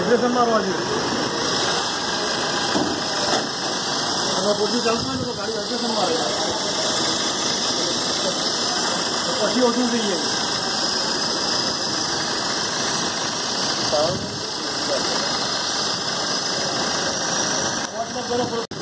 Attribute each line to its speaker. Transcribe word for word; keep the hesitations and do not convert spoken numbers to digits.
Speaker 1: Vibration मारो आज बुद्धि चलता है तो गाड़ी वाइब्रेशन मारेगा तो पसी उठनी चाहिए।